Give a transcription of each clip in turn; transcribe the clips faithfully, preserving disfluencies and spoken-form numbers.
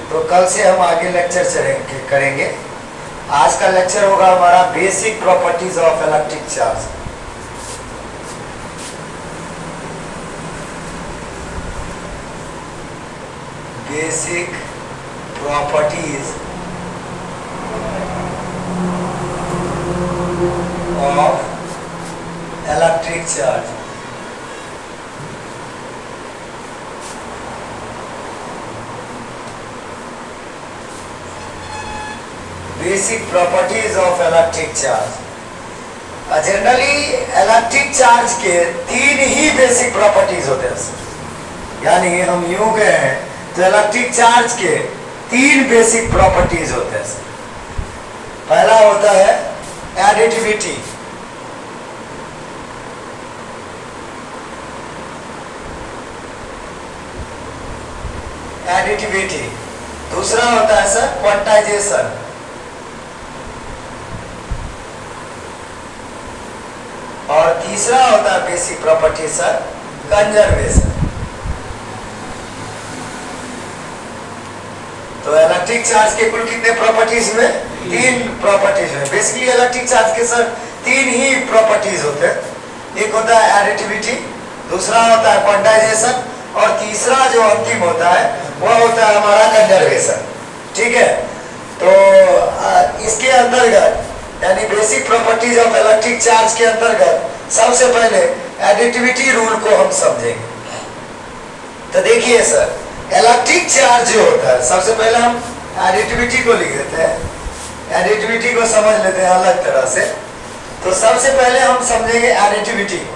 तो कल से हम आगे लेक्चर चलेंगे करेंगे। आज का लेक्चर होगा हमारा basic properties of electric charge. Basic properties of electric charge. Basic properties of electric charge. Generally electric charge के तीन ही बेसिक प्रॉपर्टीज होते हैं, यानी हम यूं कहें तो इलेक्ट्रिक चार्ज के तीन बेसिक प्रॉपर्टीज होते हैं। पहला होता है एडिटिविटी, एडिटिविटी। दूसरा होता है सर क्वांटाइजेशन, और तीसरा होता है बेसिक प्रॉपर्टी सर कंजर्वेशन। तो इलेक्ट्रिक चार्ज के कुल कितने प्रॉपर्टीज में? तीन प्रॉपर्टीज में। बेसिकली इलेक्ट्रिक चार्ज के सर तीन ही प्रॉपर्टीज होते हैं। एक होता है एडिटिविटी, दूसरा होता है क्वांटाइजेशन, और तीसरा जो अंतिम होता है वह होता है हमारा कंजर्वेशन। ठीक है, तो इसके अंतर्गत यानी basic properties of electric charge के अंतर्गत सबसे पहले एडिटिविटी रूल को हम समझेंगे। तो देखिए सर, इलेक्ट्रिक चार्ज जो होता है, सबसे पहले हम एडिटिविटी को लिख देते हैं, एडिटिविटी को समझ लेते हैं अलग तरह से। तो सबसे पहले हम समझेंगे एडिटिविटी को।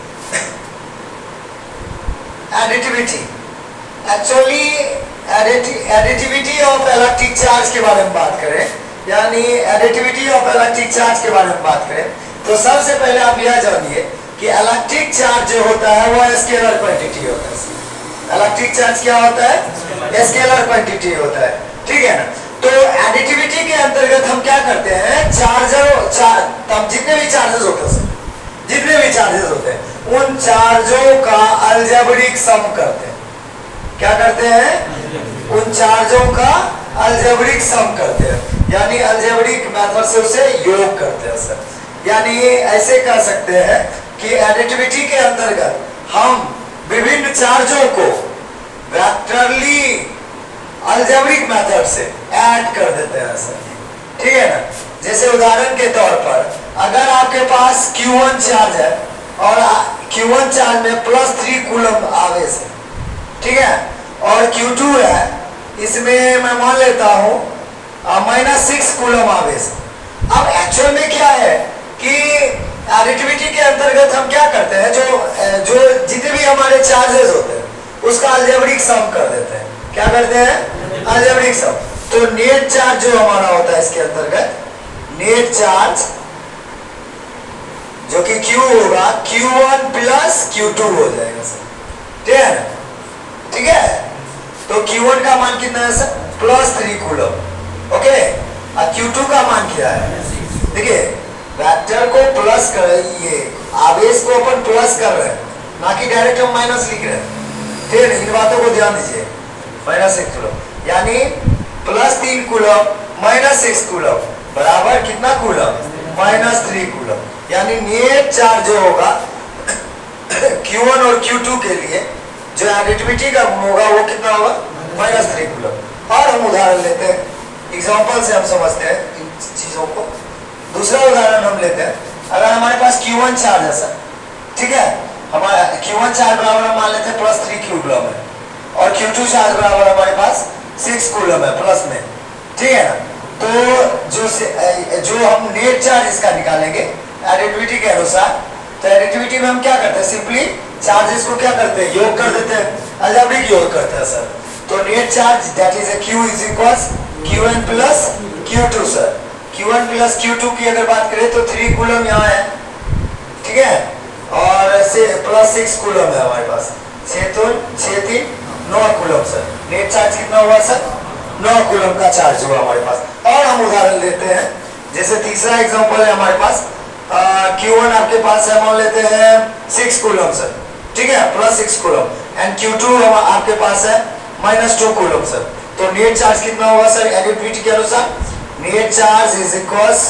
Additivity actually additivity of electric charge के बारे में बात करें, यानी एडिटिविटी ऑफ इलेक्ट्रिक चार्ज के बारे में बात करें, तो सबसे पहले आप यह जानिए कि इलेक्ट्रिक चार्ज जो होता है वह स्केलर क्वांटिटी होता है। इलेक्ट्रिक चार्ज क्या होता है? स्केलर क्वांटिटी होता है। ठीक है ना। तो एडिटिविटी के अंतर्गत हम क्या करते हैं, चार्जर चार, तब जितने भी चार्जेस होते हैं जितने भी चार्जेस होते हैं उन चार्जों का अलजेब्रिक सम करते हैं। क्या करते हैं? उन चार्जों का अलजेब्रिक सम करते हैं, यानी अलजेब्रिक मेथड से उसे योग करते हैं सर। यानी ऐसे कह सकते हैं कि एडिटिविटी के अंतर्गत हम विभिन्न चार्जों को वेक्टरली अलजेब्रिक मेथड से ऐड कर देते हैं सर। ठीक है ना। जैसे उदाहरण के तौर पर अगर आपके पास क्यू वन चार्ज है और क्यू वन चार्ज में प्लस थ्री कूलम आवेश है, ठीक है, और क्यू टू है, इसमें मैं मान लेता हूं माइनस सिक्स कूलम आवेश। अब एक्चुअल में क्या है कि एडिटिविटी के अंतर्गत हम क्या करते हैं, जो जो जितने भी हमारे चार्जेस होते हैं उसका अलजेब्रिक सम कर देते हैं। क्या करते हैं? Algebraic sum. तो नेट चार्ज जो हमारा होता है इसके अंतर्गत, नेट चार्ज जो कि Q होगा Q one plus Q two हो जाएगा सर। ठीक है ना। ठीक है, तो क्यू वन का मान कितना है sir? Plus three coulomb. Okay, और क्यू टू का मान क्या है? देखिए, वेक्टर को प्लस कर, ये आवेश को अपन प्लस कर रहे हैं, ना कि डायरेक्ट हम माइनस लिख रहे हैं। ठीक है, इन बातों को ध्यान दीजिए। माइनस सिक्स कूलम यानी प्लस तीन कूलम माइनस सिक्स कूलम बराबर कितना कूलम? Minus three coulomb. यानी नेट चार्ज जो होगा क्यू वन और क्यू टू के लिए जो एडिटिविटी का गुण होगा वो कितना होगा? Minus three coulomb. और हम उदाहरण लेते हैं, एग्जाम्पल से हम समझते हैं इन चीजों को। दूसरा उदाहरण हम लेते हैं, अगर हमारे पास क्यू वन चार्ज है सर, ठीक है, हमारा क्यू वन चार्ज बराबर हम मान लेते हैं प्लस थ्री कूलम है, और क्यू टू चार्ज बराबर हमारे पास सिक्स कूलम है प्लस में। ठीक है ना। तो जो जो हम नेट चार्ज इसका निकालेंगे एडिटिविटी के अनुसार, तो एडिटिविटी में हम क्या करते हैं, सिंपली चार्जेस को क्या करते हैं, योग कर देते हैं, अलजेब्रिक योग करते हैं सर। तो net charge that is Q is equals Q one plus Q two sir. Q one plus Q two की अगर बात करें तो थ्री कूलम यहाँ है, ठीक है, और से प्लस सिक्स कूलम है हमारे पास, छह तो छह तीन नौ कूलम सर। नेट चार्ज कितना हुआ सर? नौ कूलम का चार्ज हुआ हमारे पास। और हम उदाहरण लेते हैं, जैसे तीसरा एग्जांपल है हमारे पास, क्यू वन आपके पास है, मान लेते हैं सिक्स कूलम सर, ठीक है, plus six coulomb, and Q two आपके पास है माइनस टू कूलम सर। तो नेट चार्ज कितना होगा सर एडिटिविटी के अनुसार? Net charge is equals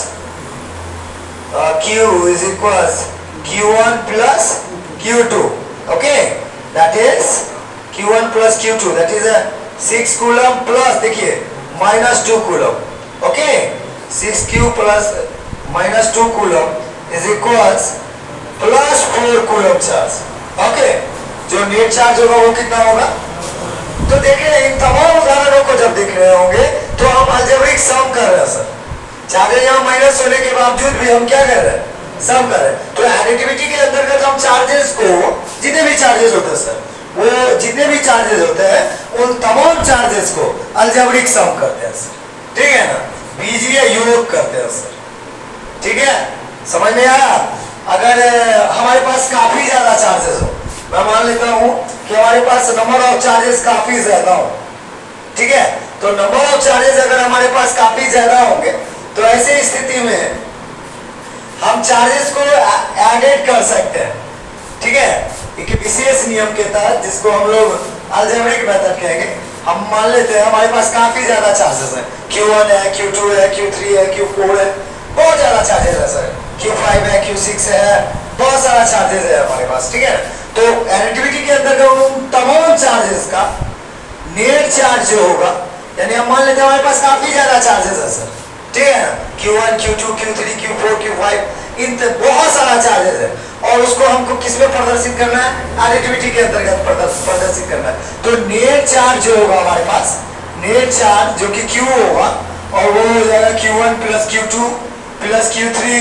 Q is equals Q one plus Q two. Okay, that is Q one plus Q two. That is a six coulomb plus देखिए minus two coulomb. Okay, six Q plus minus two coulomb is equals plus four coulomb charge. Okay, जो net charge होगा वो कितना होगा? तो देखिए इन तमाम उदाहरणों को जब देख रहे होंगे तो हम अलजेब्रिक सम कर रहे हैं सर। चार्जेज यहाँ माइनस होने के बावजूद भी हम क्या कर रहे हैं? सम कर रहे हैं। तो एडिटिविटी के अंतर्गत हम चार्जेस को जितने भी चार्जेस होते हैं सर वो जितने भी चार्जेस होते हैं उन तमाम चार्जेस को अलजेब्रिक सम करते हैं सर। ठीक है ना, बीजीय योग करते हैं सर। ठीक है, समझ में आया? अगर हमारे पास काफी ज्यादा चार्जेस हो, मैं मान लेता हूं कि हमारे पास नंबर ऑफ चार्जेस काफी ज्यादा हो, ठीक है, तो नंबर ऑफ चार्जेस अगर हमारे पास काफी ज्यादा होंगे तो ऐसे स्थिति में हम चार्जेस को एडेड कर सकते हैं। ठीक है, एक विशेष नियम के तहत जिसको हम लोग अलजेब्रिक मेथड कहेंगे। हम मान लेते हैं हमारे पास काफी ज्यादा चार्जेस हैं, Q one है, Q two है, Q three है, Q four है, बहुत ज्यादा चार्जेस है सर, Q five है, Q six है, बहुत सारा चार्जेस है हमारे पास। ठीक है, तो एडिटिविटी के अंदर उन तमाम चार्जेस का नेट चार्ज जो होगा, यानी हम मान लेते हैं हमारे पास काफी ज्यादा चार्जेस है सर। ठीक है ना, Q one, Q two, Q three, Q four, Q five, इन बहुत सारा चार्जेस है और उसको हमको किस में प्रदर्शित करना है? एडिटिविटी के अंतर्गत प्रदर्शित करना है। तो नेट चार्ज जो होगा हमारे पास, नेट चार्ज जो कि Q होगा और वो हो जाएगा Q one plus Q two plus Q three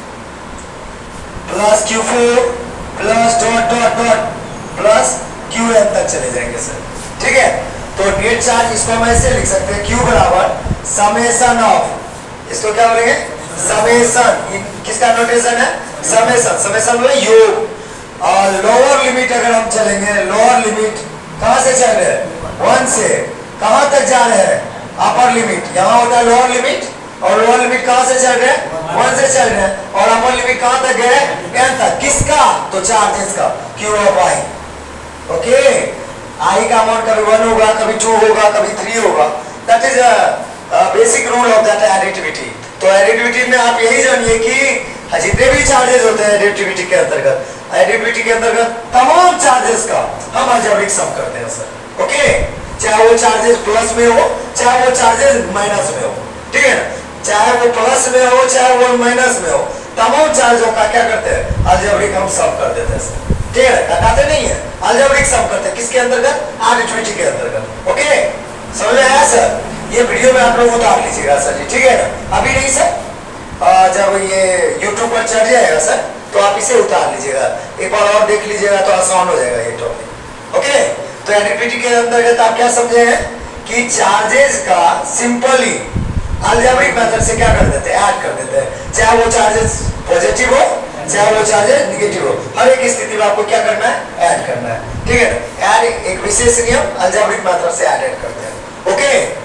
plus Q four plus dot dot dot plus Q n तक चले जाएंगे सर। ठीक है, तो नेट चार्ज इसको हम ऐसे लिख सकते हैं, Q बराबर समेशन ऑफ, इसको क्या बोलेंगे? समेशन। किसका नोटेशन है? समेशन। समेशन में योग और लोअर लिमिट अगर हम चलेंगे, लोअर लिमिट कहां से चल रहे हैं? वन से कहां तक जा रहे हैं? Upper limit. यहाँ होता है लोअर लिमिट और लोअर लिमिट कहां से चल रहे हैं? वन से चल रहे हैं और अपर लिमिट कहां तक गए? एन तक। किसका? तो चार्जेस का, Q of I। Okay, I का अमाउंट कभी वन होगा, कभी टू होगा, कभी थ्री होगा। That is basic rule of that additivity. तो एडिटिविटी में आप यही जानिए कि जितने भी चार्जेस होते हैं एडिटिविटी के अंतर्गत, एडिटिविटी के अंतर्गत तमाम चार्जेस का हम अलजेब्रिक सम करते हैं सर। ओके, चाहे वो चार्जेस प्लस में हो, चाहे वो चार्जेस माइनस में हो। ठीक है ना, चाहे वो प्लस में हो, चाहे वो माइनस में हो, तमाम चार्जों का क्या करते हैं? अलजेब्रिक हम सम कर देते हैं सर। ठीक है, घटाते नहीं है, अलजेब्रिक सम करते हैं। किसके अंतर्गत? एडिटिविटी के अंतर्गत। ओके, समझ में आया सर? ये वीडियो में आप लोग उतार लीजिएगा सर जी। ठीक है ना, अभी नहीं सर, आ, जब ये YouTube पर चढ़ जाएगा सर तो आप इसे उतार लीजिएगा, एक बार और देख लीजिएगा तो आसान हो जाएगा ये टॉपिक। ओके, तो एडिटिविटी के अंतर्गत आप क्या समझे हैं कि चार्जेस का सिंपली अलजेब्रिक मेथड से क्या कर देते हैं? ऐड कर देते हैं। चाहे वो चार्जेस पॉजिटिव हो, चाहे वो चार्जेस निगेटिव हो, हर एक स्थिति में आपको क्या करना है? ऐड करना है। ठीक है ना, ऐड एक विशेष नियम अलजेब्रिक मेथड से ऐड करते हैं। ओके,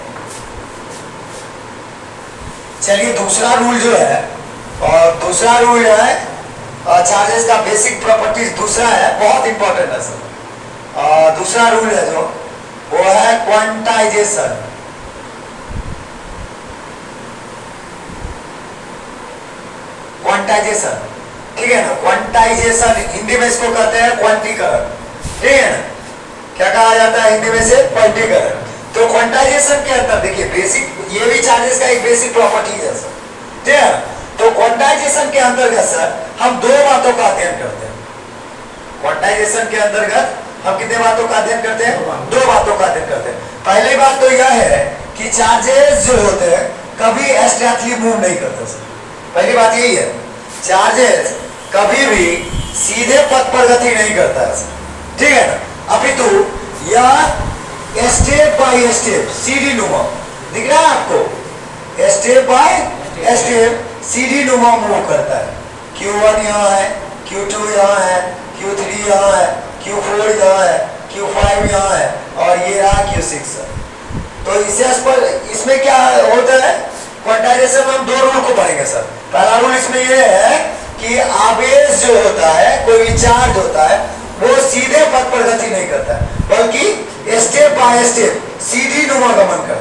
चलिए दूसरा रूल जो है, और दूसरा रूल जो है चार्जेस का बेसिक प्रॉपर्टीज दूसरा है, बहुत इंपॉर्टेंट है सर। दूसरा रूल है जो वो है क्वांटाइजेशन। क्वांटाइजेशन, ठीक है ना, क्वांटाइजेशन हिंदी में इसको कहते हैं क्वांटीकरण। ठीक है ना, क्या कहा जाता है हिंदी में से? क्वांटीकरण। तो क्वांटाइजेशन के अंदर देखिए बेसिक, ये भी चार्जेस का एक बेसिक प्रॉपर्टी है सर। ठीक है, तो क्वांटाइजेशन के अंतर्गत सर हम दो बातों का अध्ययन करते हैं। क्वांटाइजेशन के अंतर्गत हम कितने बातों का अध्ययन करते हैं? दो बातों का अध्ययन करते हैं। पहली बात तो यह है कि चार्जेस जो होते हैं कभी एब्स्ट्रैक्टली मूव नहीं करते सर। पहली बात यही है, चार्जेस कभी भी सीधे पथ पर गति नहीं करता है सर। ठीक है ना, अपितु यह स्टेप बाय स्टेप सीढ़ी नुमा, दिख रहा है आपको? स्टेप बाय स्टेप सीढ़ी नुमा मूव करता है। Q one यहाँ है, Q two यहाँ है, Q three यहाँ है, Q four यहाँ है, Q five यहाँ है और ये रहा Q six। तो इसे पर इसमें क्या होता है? क्वांटाइजेशन में हम दो रूल को पढ़ेंगे सर। पहला रूल इसमें ये है कि आवेश जो होता है, कोई भी चार्ज होता है, वो सीधे पथ पर गति नहीं करता है, बल्कि स्टेप बाय स्टेप सीधी नुमा गमन करता है।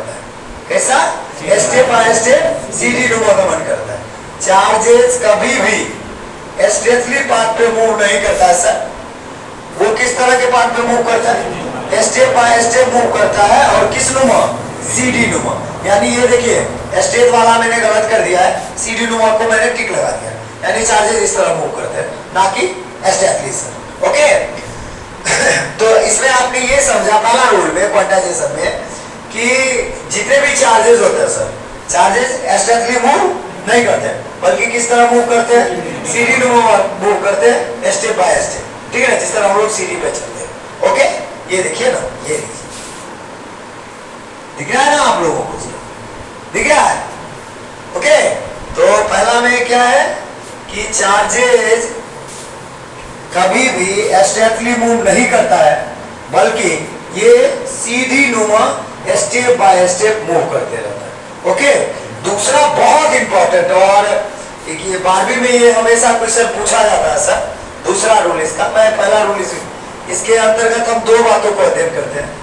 स्टेटली पाथ पे मूव नहीं करता है सर। वो किस तरह के पाथ पे मूव करता है? स्टेप बाय स्टेप मूव करता है। और किस नुमा? सीडी नुमा। यानी ये देखिए स्टेट वाला मैंने गलत कर दिया है, सीडी नुमा को मैंने टिक लगा दिया। यानी चार्जेस इस तरह मूव करते हैं, ना कि स्टेटली सर। ओके तो इसमें आपने ये समझा पहला रूल में क्वांटाइजेशन में कि जितने भी चार्जेस होते हैं सर, चार्जेस स्टेटली मूव नहीं करते बल्कि किस तरह मूव करते हैं? सीडी मूव करते हैं, स्टेप बाय स्टेप। ठीक है ना, जिस तरह हम लोग सीडी पे चलते हैं। ओके ये देखिए ना, ये देखिए दिख रहा है ना आप लोगों को? दिख रहा है? ओके तो पहला में क्या है कि चार्जेस कभी भी स्टेटली मूव नहीं करता है बल्कि ये सीधी नुमा स्टेप बाय स्टेप मूव करते रहता है। ओके दूसरा बहुत इंपॉर्टेंट, और ये बारहवीं में ये हमेशा क्वेश्चन पूछा जाता है सर। दूसरा रूल इसका, मैं पहला रूल इस, इसके अंतर्गत हम दो बातों को अध्ययन करते हैं।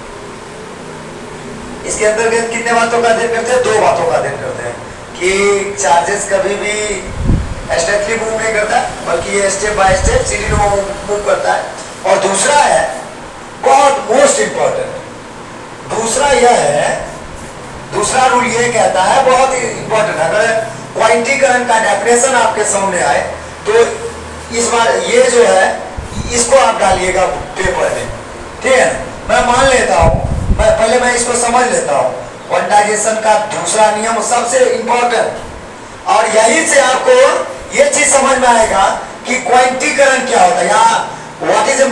इसके अंतर्गत कितने बातों का अध्ययन करते हैं? दो बातों का अध्ययन करते हैं कि चार्जेस कभी भी स्टेटली मूव नहीं करता बल्कि ये स्टेप बाय स्टेप सीधी नुमा मूव करता है। और दूसरा है बहुत मोस्ट इंपॉर्टेंट, दूसरा यह है, दूसरा रूल ये कहता है बहुत ही इंपॉर्टेंट, अगर क्वांटीकरण का डेफिनेशन आपके सामने आए तो इस बार ये जो है इसको आप डालिएगा पेपर में। ठीक है, मैं मान लेता हूँ, मैं पहले मैं इसको समझ लेता हूँ। क्वांटाइजेशन का दूसरा नियम सबसे इंपॉर्टेंट, और यही से आपको ये चीज समझ में आएगा कि क्वांटीकरण क्या होता है, यहाँ what is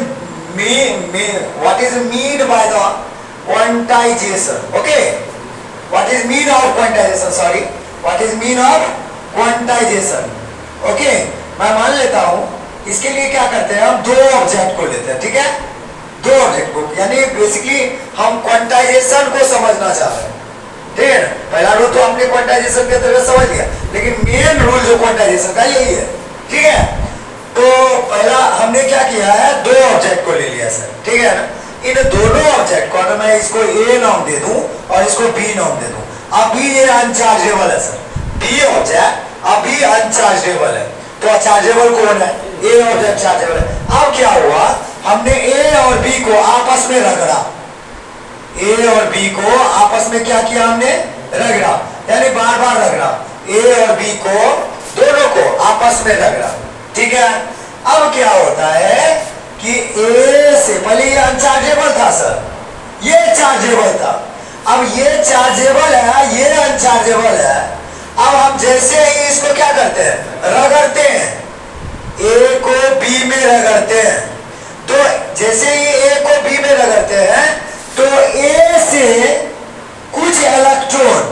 what is mean by the quantization. Okay what is mean of quantization, sorry what is mean of quantization. Okay मैं मान लेता हूं, इसके लिए क्या करते हैं हम दो ऑब्जेक्ट को लेते हैं। ठीक है, दो ऑब्जेक्ट को, यानी बेसिकली हम क्वांटाइजेशन को समझना चाह रहे हैं। ठीक है ना, पहला रूल तो हमने क्वांटाइजेशन के अंतर्गत समझ लिया, लेकिन मेन रूल जो क्वांटाइजेशन का यही है। ठीक है, तो पहला हमने क्या किया है, दो ऑब्जेक्ट को ले लिया सर। ठीक है ना, इन दोनों ऑब्जेक्ट को अगर मैं इसको ए नाम दे दूं और इसको बी नाम दे दूं, अभी ये अनचार्जेबल है सर। बी ऑब्जेक्ट अभी अनचार्जेबल है, तो चार्जेबल कौन है? ए ऑब्जेक्ट चार्जेबल है। अब क्या हुआ, हमने ए और बी को आपस में रगड़ा, ए और बी को आपस में क्या किया हमने? रगड़ा, यानी बार बार रगड़ा, ए और बी को दोनों को आपस में रगड़ा। ठीक है, अब क्या होता है कि ए से पहले ये अनचार्जेबल था सर, ये चार्जेबल था, अब ये चार्जेबल है, ये अनचार्जेबल है। अब हम जैसे ही इसको क्या करते हैं, रगड़ते हैं, ए को बी में रगड़ते हैं, तो जैसे ही ए को बी में रगड़ते हैं तो ए से कुछ इलेक्ट्रॉन,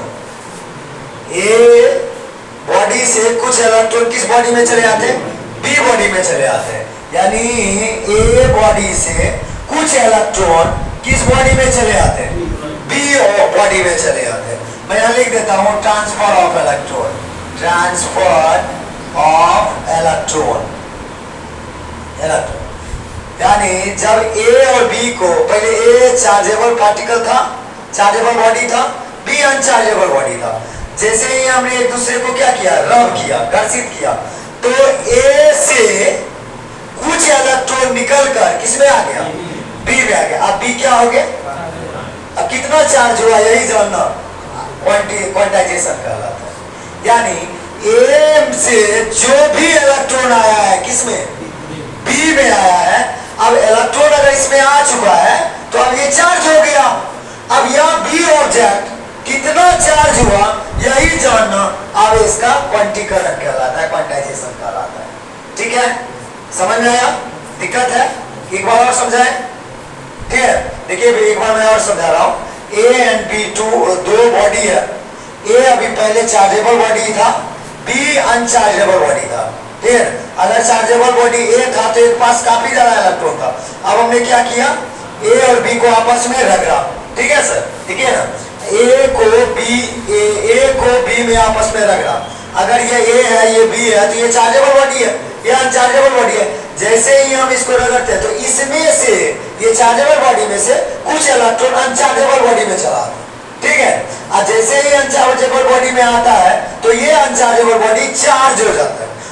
ए बॉडी से कुछ इलेक्ट्रॉन किस बॉडी में चले आते हैं? बी बॉडी में चले आते हैं। यानी ए बॉडी से कुछ इलेक्ट्रॉन किस बॉडी में चले आते हैं? बी बॉडी में चले आते हैं। मैं यहां लिख देता हूं transfer of electron, transfer of electron, electron यानी जब ए और बी को, पहले ए चार्जेबल पार्टिकल था, चार्जेबल बॉडी था, बी अनचार्जेबल बॉडी था, जैसे ही हमने एक दूसरे को क्या किया, रब किया, घर्षित किया, तो ए से कुछ इलेक्ट्रॉन निकलकर किसमें आ गया? बी में आ गया। अब बी क्या हो गया? अब कितना चार्ज हुआ यही जानना क्वांटाइजेशन कहलाता है। यानी ए से जो भी इलेक्ट्रॉन आया है किसमें? बी में आया है। अब इलेक्ट्रॉन अगर इसमें आ चुका है तो अब ये चार्ज हो गया। अब यह बी ऑब्जेक्ट कितना चार्ज हुआ यही जानना अब इसका क्वांटीकरण कहलाता है, क्वांटाइजेशन कहलाता है। ठीक है, समझ में आया? दिक्कत है? एक बार और समझाएं। ठीक है, देखिए एक बार मैं और समझा रहा हूँ। ए एंड बी टू दो बॉडी है, ए अभी पहले चार्जेबल बॉडी था, बी अनचार्जेबल बॉडी था। ठीक है, अगर चार्जेबल बॉडी ए था तो एक पास काफी ज्यादा इलेक्ट्रॉन था। अब हमने क्या किया, ए और बी को आपस में रगड़ा। ठीक है सर, ठीक है ना, ए को बी ए, ए को बी में आपस में रगड़ा। अगर ये ए है ये बी है तो ये चार्जेबल बॉडी है, ये अनचार्जेबल बॉडी है। जैसे ही हम इसको रगड़ते हैं तो इसमें से, ये चार्जेबल बॉडी में से कुछ इलेक्ट्रॉन अनचार्जेबल बॉडी में चला आता है। ठीक है, और जैसे ही अनचार्जेबल बॉडी में आता है तो ये अनचार्जेबल बॉडी चार्ज हो जाता है,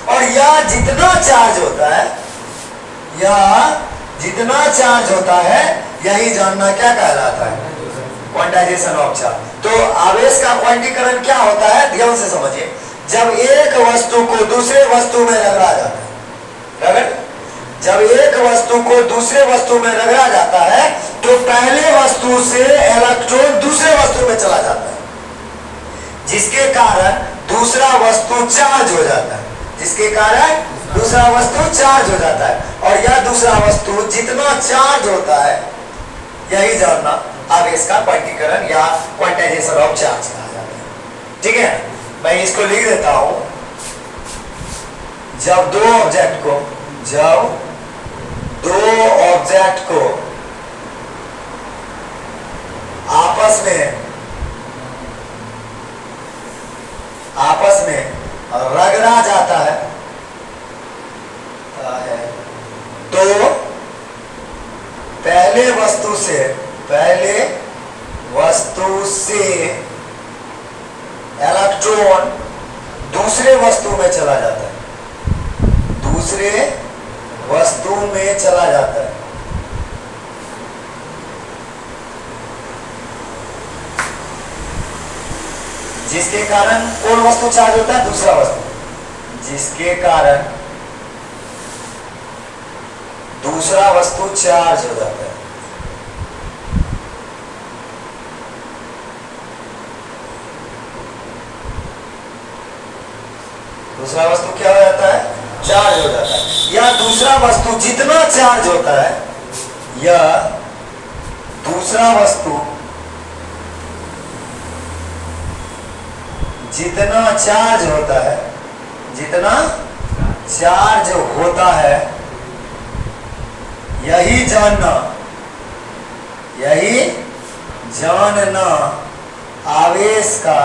और यह जितना चार्ज होता है, यह जितना चार्ज होता है, यही जानना क्या कहलाता है, क्वांटाइजेशन ऑफ चार्ज। तो आवेश का क्वांटीकरण क्या होता है, ध्यान से समझिए। जब एक वस्तु को दूसरे वस्तु में रगड़ा जाता है, रगड़ जब एक वस्तु को दूसरे वस्तु में रगड़ा जाता है तो पहले वस्तु से इलेक्ट्रॉन दूसरे वस्तु में चला जाता है, जिसके कारण दूसरा वस्तु चार्ज हो जाता है, जिसके कारण दूसरा वस्तु चार्ज हो जाता है। और यह दूसरा वस्तु जितना चार्ज होता है, यही जानना आवेश का क्वांटीकरण या क्वांटाइजेशन ऑफ चार्ज कहा जाता है। ठीक है, मैं इसको लिख देता हूं। जब दो ऑब्जेक्ट को जब दो ऑब्जेक्ट को आपस में आपस में रगड़ा जाता है तो पहले वस्तु से पहले वस्तु से इलेक्ट्रॉन दूसरे वस्तु में चला जाता है, दूसरे वस्तु में चला जाता है। जिसके कारण कौन वस्तु चार्ज होता है, दूसरा वस्तु, जिसके कारण दूसरा वस्तु चार्ज हो जाता है। दूसरा वस्तु क्या हो जाता है, चार्ज हो जाता है। या दूसरा वस्तु जितना चार्ज होता है, या दूसरा वस्तु जितना चार्ज होता है, जितना चार्ज होता है, यही जानना यही जानना आवेश का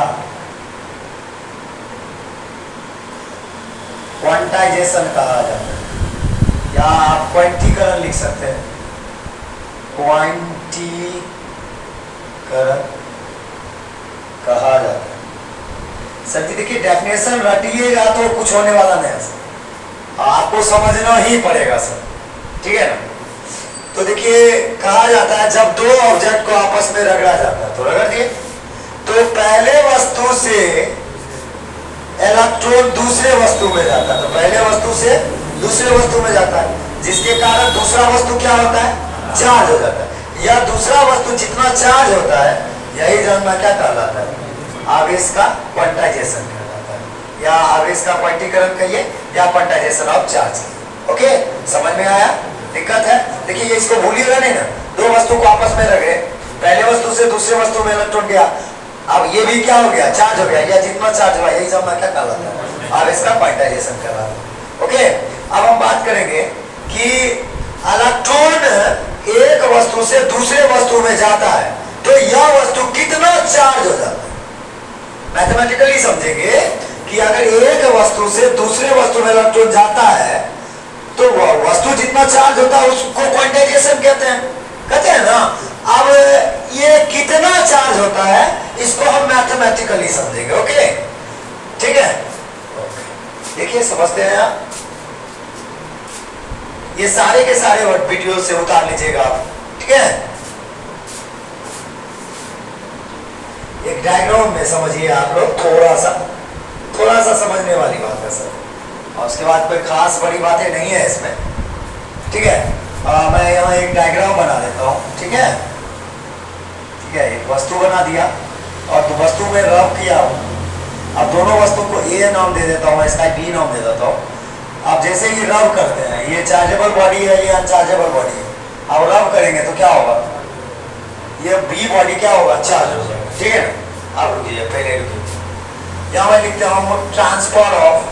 क्वांटाइजेशन कहा जाता है, या आप क्वांटीकरण लिख सकते हैं, क्वांटीकरण कहा जाता है। सर जी देखिए, डेफिनेशन रटिएगा तो कुछ होने वाला नहीं है सर, आपको समझना ही पड़ेगा सर, ठीक है ना। तो देखिए कहा जाता है जब दो ऑब्जेक्ट को आपस में रगड़ा जाता है, तो रगड़ दिए तो पहले वस्तु से इलेक्ट्रॉन दूसरे वस्तु में जाता है, तो पहले वस्तु से दूसरे वस्तु में जाता है, जिसके कारण दूसरा वस्तु क्या होता है, चार्ज हो जाता है। या दूसरा वस्तु जितना चार्ज होता है, यही जानना क्या कहलाता है, आवेश का क्वांटाइजेशन कहलाता है, या आवेश का क्वांटीकरण कहिए या क्वांटाइजेशन ऑफ चार्ज। ओके, समझ में आया, दिक्कत है। देखिए ये इसको भूलिएगा नहीं ना, दो वस्तु को आपस में रगड़े, पहले वस्तु से दूसरे वस्तु में इलेक्ट्रॉन गया, अब ये भी क्या हो गया, चार्ज हो गया, या जितना चार्ज हुआ यही जानना क्या कहलाता है, आवेश का क्वांटाइजेशन कहलाता है। ओके, अब हम बात करेंगे कि इलेक्ट्रॉन एक वस्तु से दूसरे वस्तु में जाता है तो यह वस्तु कितना चार्ज हो जाता है। मैथमेटिकली समझेंगे कि अगर एक वस्तु से दूसरे वस्तु में इलेक्ट्रॉन जाता है तो वस्तु जितना चार्ज होता है उसको क्वांटाइजेशन कहते हैं, कहते हैं ना। अब ये कितना चार्ज होता है इसको हम मैथमेटिकली समझेंगे। ओके, ठीक है, देखिए समझते हैं आप, ये सारे के सारे वर्ड वीडियो से उतार लीजिएगा आप, ठीक है। एक डायग्राम में समझिए आप लोग, थोड़ा सा थोड़ा सा समझने वाली बात है सर, और उसके बाद कोई खास बड़ी बातें नहीं है इसमें, ठीक है। आ, मैं यहाँ एक डायग्राम बना देता हूँ, ठीक है, ठीक है। एक वस्तु बना दिया और तो वस्तु में रब किया हूँ, अब दोनों वस्तु को ए नाम दे देता हूँ, इसका बी नाम दे देता हूँ। अब जैसे ये रब करते हैं, ये चार्जेबल बॉडी है, ये अनचार्जेबल बॉडी है, अब रब करेंगे तो क्या होगा, ये बी बॉडी क्या होगा, चार्ज हो जाएगा, ठीक है। आप रुकिए, पहले रुकिए, यहाँ मैं लिखता हूँ transfer of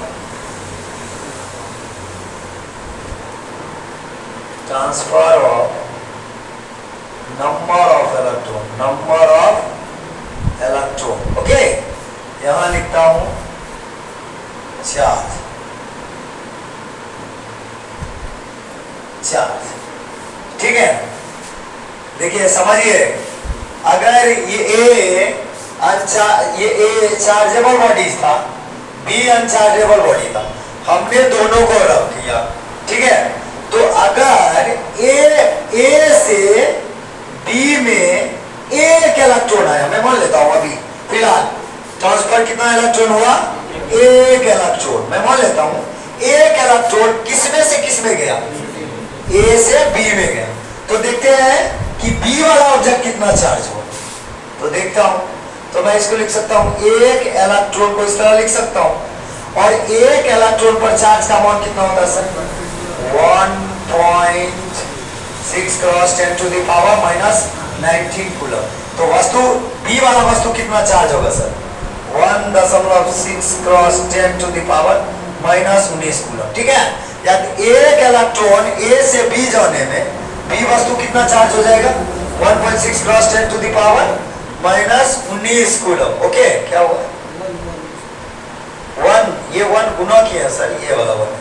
transfer of number of electron number of electron okay, यहाँ लिखता हूँ चार्ज चार्ज, ठीक है। देखिए समझिए, अगर ये ए अनचा ये ए चार्जेबल बॉडीज था, बी अनचार्जेबल बॉडी था, हमने दोनों को रब किया, ठीक है। तो अगर ए ए से बी में एक इलेक्ट्रॉन आया, मैं मान लेता हूं अभी फिलहाल ट्रांसफर कितना इलेक्ट्रॉन हुआ, एक इलेक्ट्रॉन, मैं मान लेता हूं एक इलेक्ट्रॉन किसमें से किसमें गया, ए से बी में गया। तो देखते हैं कि बी वाला ऑब्जेक्ट कितना चार्ज हुआ। तो देखता हूं, तो मैं इसको लिख सकता हूं, एक इलेक्ट्रॉन को इस तरह लिख सकता हूं, और एक इलेक्ट्रॉन पर चार्ज का अमाउंट कितना होता है sir, one point six cross ten to the power minus nineteen coulomb. तो वस्तु बी वाला वस्तु कितना चार्ज होगा सर, वन दशमलव six cross ten to the power minus उन्नीस कूलम, ठीक है। यानी एक इलेक्ट्रॉन ए से बी जाने में बी वस्तु कितना चार्ज हो जाएगा, one point six cross ten to the power minus उन्नीस कूलम। ओके, क्या हुआ, वन, ये वन गुना किया सर, ये वाला वन,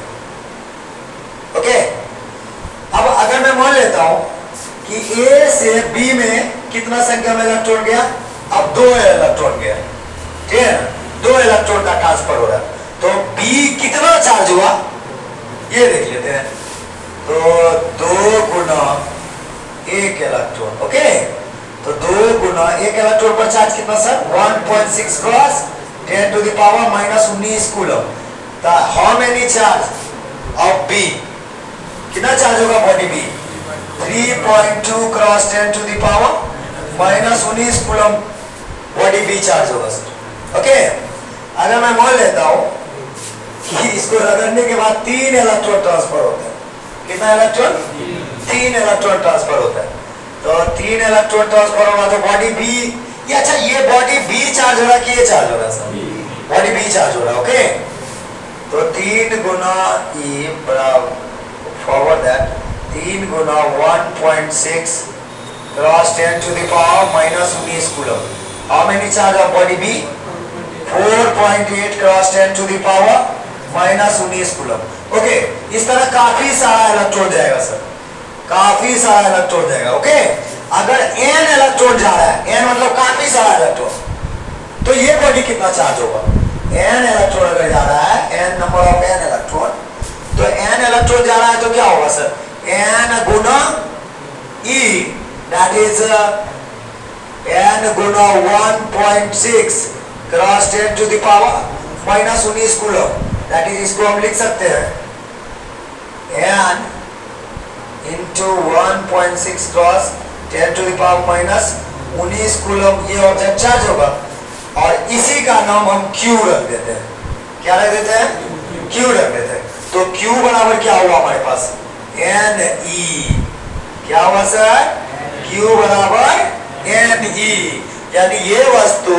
ओके। अब अगर मैं मान लेता हूं कि ए से बी में कितना संख्या में इलेक्ट्रॉन गया, अब दो इलेक्ट्रॉन गया, ठीक है, दो इलेक्ट्रॉन का ट्रांसफर हो रहा है। तो बी कितना चार्ज हुआ ये देख लेते हैं। तो दो गुना एक इलेक्ट्रॉन, ओके। तो दो गुना एक इलेक्ट्रॉन पर चार्ज कितना sir, one point six cross ten to the power minus उन्नीस coulomb. How many charge of B, कितना चार्ज होगा body B, three point two cross ten to the power minus उन्नीस coulomb body B charge होगा sir, okay. अगर मैं मान लेता हूं कि इसको रगड़ने के बाद तीन इलेक्ट्रॉन ट्रांसफर होता है, कितना इलेक्ट्रॉन, तीन इलेक्ट्रॉन ट्रांसफर होता है। तो तीन इलेक्ट्रॉन ट्रांसफर होगा तो बॉडी बी, ये अच्छा ये बॉडी बी चार्ज हो रहा है कि ये चार्ज हो रहा है सर, बॉडी बी चार्ज हो रहा है, ओके। तो तीन गुना ई बराबर फॉरवर्ड दैट तीन गुना one point six cross ten to the power minus उन्नीस coulomb. How many charge of body B, four point eight cross ten to the power minus उन्नीस कूलम, ओके। इस तरह काफी सारा इलेक्ट्रॉन जाएगा सर, काफी सारा इलेक्ट्रॉन जाएगा, ओके। अगर एन इलेक्ट्रॉन जा रहा है, एन मतलब काफी सारा इलेक्ट्रॉन, तो ये बॉडी कितना चार्ज होगा, एन इलेक्ट्रॉन अगर जा रहा है, N number of N electron, तो एन इलेक्ट्रॉन जा रहा है तो क्या होगा सर, एन गुना ई, दैट इज एन गुना one point six cross ten to the power minus उन्नीस कूलम, दैट इज, इसको हम लिख सकते हैं N into one point six cross ten to the power minus उन्नीस कूलम, ये ऑब्जेक्ट चार्ज होगा। और इसी का नाम हम Q रख देते हैं, क्या रख देते हैं, Q रख देते हैं। तो Q बराबर क्या हुआ हमारे पास, एन ई, क्या हुआ सर, Q बराबर एन ई। यानी ये वस्तु,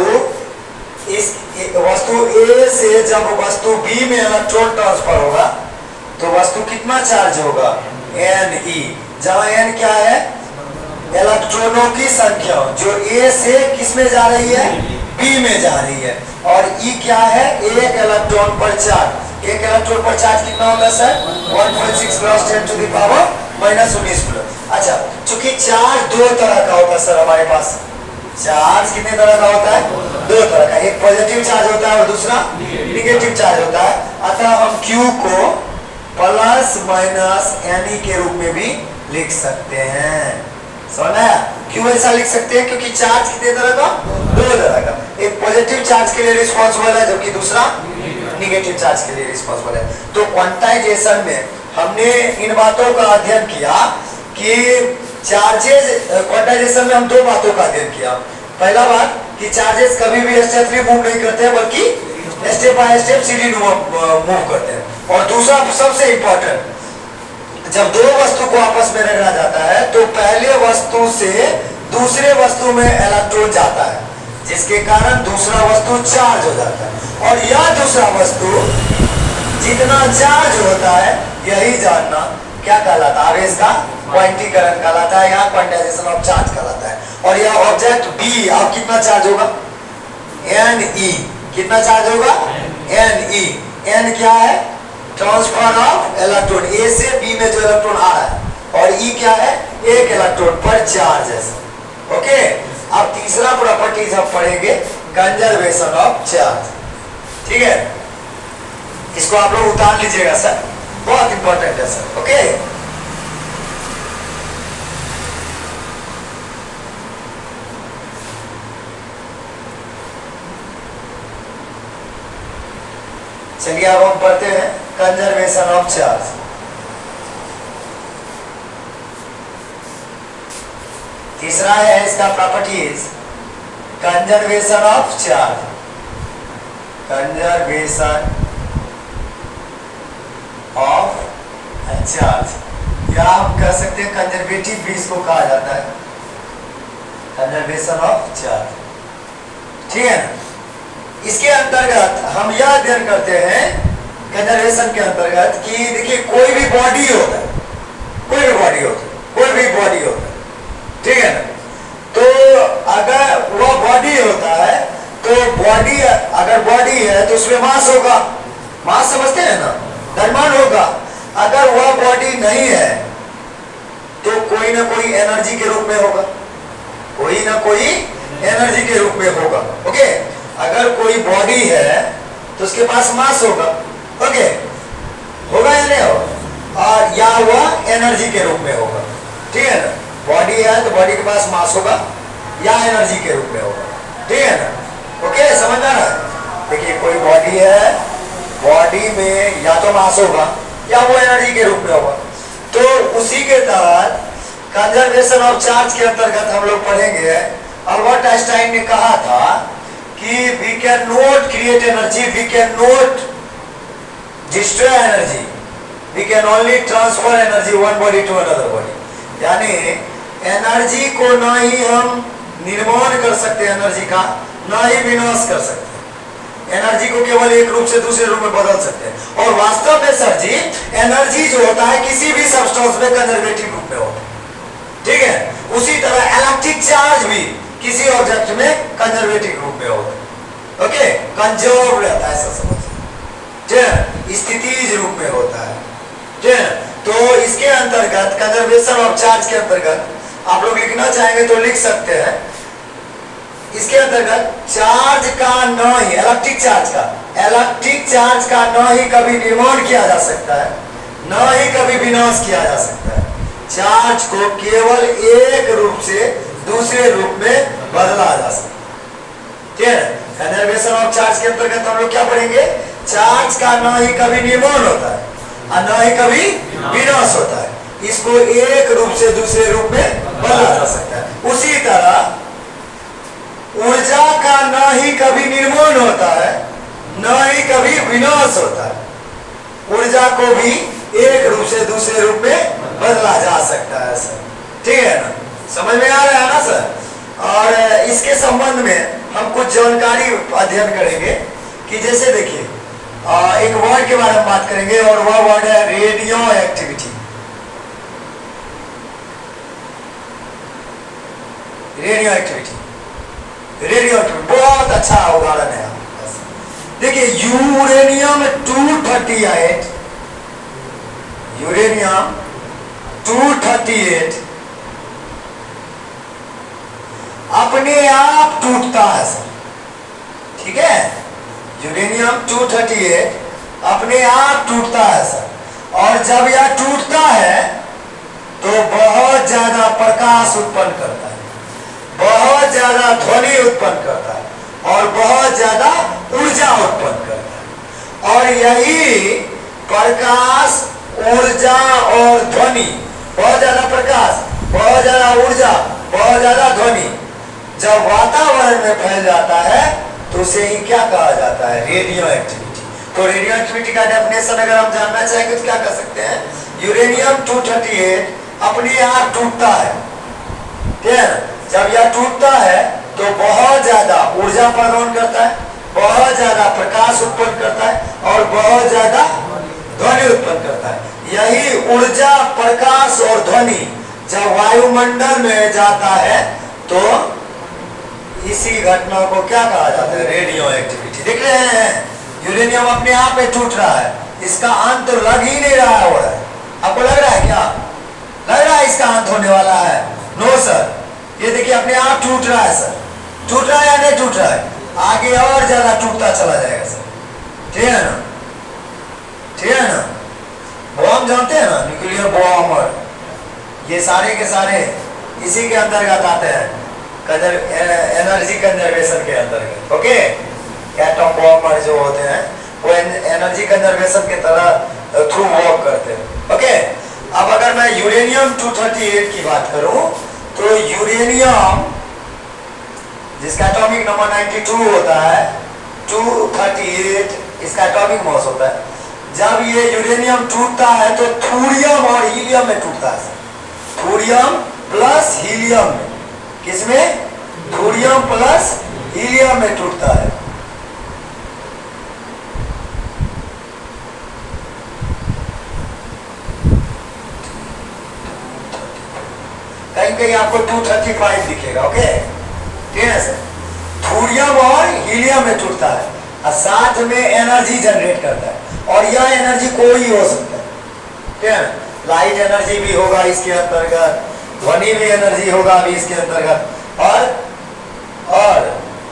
इस वस्तु ए से जब वस्तु बी में इलेक्ट्रॉन ट्रांसफर होगा तो वस्तु कितना चार्ज होगा, एन ई, जहां एन क्या है, इलेक्ट्रॉनों की संख्या जो ए से किस में जा रही है, बी में जा रही है, और ई क्या है, एक इलेक्ट्रॉन पर चार्ज, एक इलेक्ट्रॉन पर चार्ज कितना होता है sir, one point six cross ten to the power minus उन्नीस कूलम। अच्छा, चूंकि चार्ज दो तरह का होता है सर हमारे पास, चार्ज कितने तरह का होता है, दो तरह का, एक पॉजिटिव चार्ज होता है और दूसरा निगेटिव चार्ज होता है। अतः हम Q को प्लस माइनस एन के रूप में भी लिख सकते हैं, समझा, क्यों ऐसा लिख सकते हैं, क्योंकि चार्ज कितने तरह का, दो तरह का, एक पॉजिटिव चार्ज के लिए रिस्पॉन्सिबल है जबकि दूसरा निगेटिव चार्ज के लिए रिस्पॉन्सिबल है। तो क्वांटाइजेशन में हमने इन बातों का अध्ययन किया कि चार्जेस, क्वांटाइजेशन में हम दो बातों का अध्ययन किया। पहला बात कि चार्जेस कभी भी स्टेपली मूव नहीं करते हैं बल्कि स्टेप बाय स्टेप सीधी मूव करते हैं। और दूसरा सबसे इंपॉर्टेंट, जब दो वस्तु को आपस में रगड़ा जाता है तो पहले वस्तु से दूसरे वस्तु में इलेक्ट्रॉन जाता है, जिसके कारण दूसरा वस्तु चार्ज हो जाता है, और यह दूसरा वस्तु जितना चार्ज होता है यही जानना क्या कहलाता है, आवेश का क्वांटीकरण कहलाता है, यहाँ क्वांटाइजेशन ऑफ चार्ज कहलाता है। और यह ऑब्जेक्ट बी अब कितना चार्ज होगा, एन ई, कितना चार्ज होगा, एन ई, एन क्या है, ट्रांसफर ऑफ इलेक्ट्रॉन, ए से बी में जो इलेक्ट्रॉन आ रहा है, और ई क्या है, एक इलेक्ट्रॉन पर चार्ज है, ओके। अब तीसरा प्रॉपर्टीज हम पढ़ेंगे, कंजर्वेशन ऑफ चार्ज, ठीक है। इसको आप लोग उतार लीजिएगा सर, बहुत इंपॉर्टेंट है सर। ओके, चलिए अब हम पढ़ते हैं कंजर्वेशन ऑफ चार्ज। तीसरा है इसका properties, conservation of charge. Conservation of charge, या हम कह सकते हैं कंजर्वेटिव भी इसको कहा जाता है, कंजर्वेशन ऑफ चार्ज। ठीक है ना। इसके अंतर्गत हम यह अध्ययन करते हैं कंजर्वेशन के अंतर्गत कि देखिए कोई भी बॉडी होता है, कोई भी बॉडी होता है, कोई भी बॉडी होता है, ठीक है ना। तो अगर वह बॉडी होता है तो बॉडी, अगर बॉडी है तो उसमें मास होगा, मास समझते हैं ना, द्रव्यमान होगा। अगर वह बॉडी नहीं है तो कोई ना कोई एनर्जी के रूप में होगा, कोई ना कोई एनर्जी के रूप में होगा। ओके, अगर कोई बॉडी है तो उसके पास मास होगा, ओके, होगा या नहीं होगा, और या वह एनर्जी के रूप में होगा। ठीक है ना, बॉडी है तो बॉडी के पास मास होगा या एनर्जी के रूप में होगा। ठीक है ना। ओके, समझ आ रहा है। देखिए कोई बॉडी है, बॉडी में या तो मास होगा या वो एनर्जी के रूप में होगा। तो उसी के तहत कंजर्वेशन ऑफ चार्ज के अंतर्गत हम लोग पढ़ेंगे। अल्बर्ट आइंस्टाइन ने कहा था कि we can not create energy, we can not destroy energy, we can only transfer energy one body to another body। यानी एनर्जी को ना ही हम निर्माण कर सकते हैं एनर्जी का, ना ही विनाश कर सकते हैं। एनर्जी को केवल एक रूप से दूसरे रूप में बदल सकते हैं। और वास्तव में सर जी एनर्जी जो होता है किसी भी सब्सटेंस में कंजर्वेटिव रूप में होता है। ठीक है, उसी तरह इलेक्ट्रिक चार्ज भी किसी ऑब्जेक्ट में कंजर्वेटिव रूप में होता है। ओके, कंजर्व रहता है, ऐसा समझिए, स्थितिज रूप में होता है। ठीक है, तो इसके अंतर्गत कंजर्वेशन ऑफ चार्ज के अंतर्गत आप लोग लिखना चाहेंगे तो लिख सकते हैं। इसके अंतर्गत चार्ज का न ही, इलेक्ट्रिक चार्ज का, इलेक्ट्रिक चार्ज का न ही कभी निर्माण किया जा सकता है, न ही कभी विनाश किया जा सकता है। चार्ज को केवल एक रूप से दूसरे रूप में बदला जा सकता है। ठीक है, कंजर्वेशन ऑफ चार्ज के अंतर्गत हम लोग क्या पढ़ेंगे, चार्ज का न ही कभी निर्माण होता है और न ही कभी विनाश होता है, इसको एक रूप से दूसरे रूप में बदला जा सकता है। उसी तरह ऊर्जा का न ही कभी निर्माण होता है, न ही कभी विनाश होता है। ऊर्जा को भी एक रूप से दूसरे रूप में बदला जा सकता है सर। ठीक है ना, समझ में आ रहा है ना सर। और इसके संबंध में हम कुछ जानकारी अध्ययन करेंगे कि जैसे देखिए एक वर्ड के बारे में बात करेंगे और वह वर्ड है radioactivity. Radioactivity, radioactivity बहुत अच्छा उदाहरण है। देखिए uranium two thirty eight, uranium two thirty eight अपने आप टूटता है सर। ठीक है, यूरेनियम टू थर्टी एट अपने आप टूटता है सर। और जब यह टूटता है तो बहुत ज्यादा प्रकाश उत्पन्न करता है, बहुत ज्यादा ध्वनि उत्पन्न करता है और बहुत ज्यादा ऊर्जा उत्पन्न करता है। और यही प्रकाश, ऊर्जा और ध्वनि, बहुत ज्यादा प्रकाश, बहुत ज्यादा ऊर्जा, बहुत ज्यादा ध्वनि जब वातावरण में फैल जाता है तो उसे ही क्या कहा जाता है, रेडियो एक्टिविटी। तो रेडियो एक्टिविटी का डेफिनेशन अगर हम जानना चाहेंगे तो क्या कर सकते हैं, यूरेनियम टू थर्टी एट अपने आप टूटता है। ठीक है, जब यह टूटता है तो बहुत ज्यादा ऊर्जा प्रदान करता है, बहुत ज्यादा प्रकाश उत्पन्न करता है और बहुत ज्यादा ध्वनि उत्पन्न करता है। यही ऊर्जा, प्रकाश और ध्वनि जब वायुमंडल में जाता है तो इसी घटना को क्या कहा जाता है, रेडियो एक्टिविटी। देख रहे हैं यूरेनियम अपने आप में टूट रहा है, इसका अंत लग ही नहीं रहा हो रहा है। आपको लग रहा है क्या, लग रहा है इसका अंत होने वाला है? नो सर, ये देखिए अपने आप टूट रहा है सर। टूट रहा है या नहीं टूट रहा है, आगे और ज्यादा टूटता चला जाएगा सर। ठीक है ना, ठीक है ना। बॉम्ब जानते हैं ना, न्यूक्लियर बॉम्ब, और ये सारे के सारे इसी के अंतर्गत आते हैं, एनर्जी कंजर्वेशन के अंतर्गत। ओके, एटम बॉम्ब जो होते हैं वो एनर्जी कंजर्वेशन के तरह थ्रू वर्क करते हैं। ओके, अब अगर मैं यूरेनियम टू थर्टी एट की बात करूं तो यूरेनियम जिसका एटॉमिक नंबर नाइंटी टू होता है, टू थर्टी एट इसका एटॉमिक मास होता है। जब ये यूरेनियम टूटता है तो थोरियम और हीलियम में टूटता है। थोरियम प्लस हीलियम में, किसमें? थोरियम प्लस हीलियम में टूटता है। कहीं कहीं आपको टू थर्टी फाइव दिखेगा। ओके, ठीक है सर। थोरियम और हीलियम में टूटता है और साथ में एनर्जी जनरेट करता है, और यह एनर्जी कोई हो सकता है, ठीक है। लाइट एनर्जी भी होगा इसके अंतर्गत, ध्वनि भी एनर्जी होगा भी इसके अंतर्गत, और और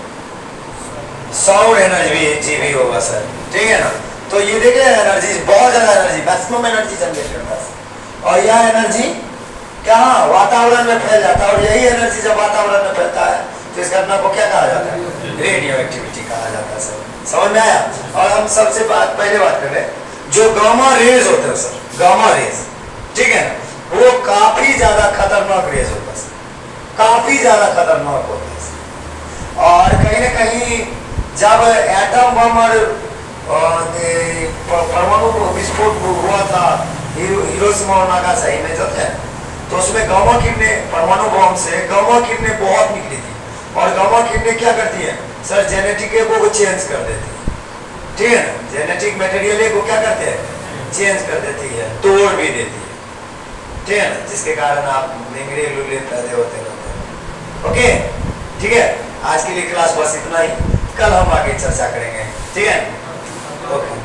साउंड एनर्जी भी होगा सर, ठीक है ना। तो ये देखिए एनर्जी, बहुत ज्यादा एनर्जी, मैक्सिमम एनर्जी जनरेट करता है, और यह एनर्जी कहाँ? वातावरण में फैल जाता है, और यही एनर्जी जब वातावरण में फैलता है तो इस घटना को क्या कहा जाता है? रेडियो एक्टिविटी कहा जाता है सर। समझ में आया? और हम सबसे बात पहले बात करें, जो गामा रेज होते हैं सर, गामा रेज, ठीक है ना, वो काफी ज्यादा खतरनाक रेज होता है सर, काफी ज्यादा खतरनाक होता है सर। और कहीं ना कहीं जब एटम बम और परमाणु विस्फोट हुआ था हिरोशिमा और नागासाकी में, जो है तो उसमें गामा किरणें, परमाणु बम से गामा किरणें बहुत निकली थी, और गामा किरणें क्या करती हैं सर? जेनेटिक को चेंज कर देती है, ठीक है ना। जेनेटिक मटेरियल को क्या करते हैं? चेंज कर देती है, तोड़ भी देती है, ठीक है ना, जिसके कारण आप निंगरे लुले पैदे होते रहते हैं। ओके, ठीक है। आज के लिए क्लास बस इतना ही, कल हम आगे चर्चा करेंगे, ठीक है। ओके।